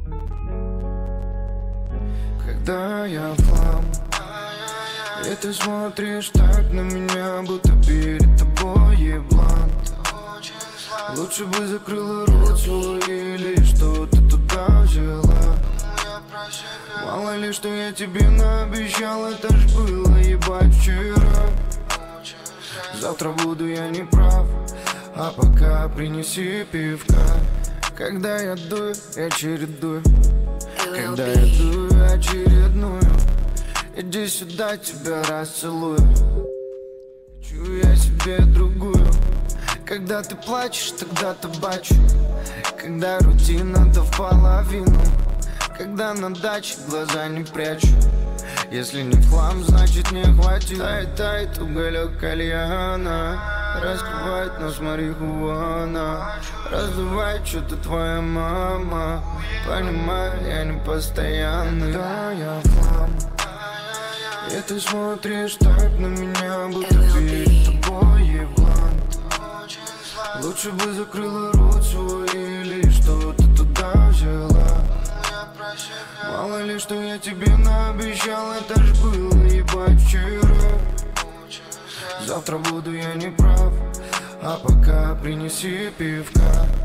Когда я в хлам, и ты смотришь так на меня, будто перед тобой еблан. Лучше бы закрыла рот свой или что-то туда взяла. Мало ли, что я тебе наобещал, это ж было ебать вчера. Завтра буду я не прав, а пока принеси пивка. Когда я дую, я чередую. Когда я дую очередную, иди сюда, тебя расцелую. Хочу я себе другую. Когда ты плачешь, тогда табачу. Когда рутина-то в половину. Когда на даче глаза не прячу. Если не в хлам, значит не хватит. Тает уголек кальяна, раскрывает нас марихуана. Раздувает что-то твоя мама. Понимаю, я не постоянный. Да, я в хлам, и ты смотришь так на меня, будто перед тобой еблан. Лучше бы закрыла рот свой или что-то туда взяла. Мало ли, что я тебе наобещал, это ж было ебать вчера. Завтра буду я не прав, а пока принеси пивка.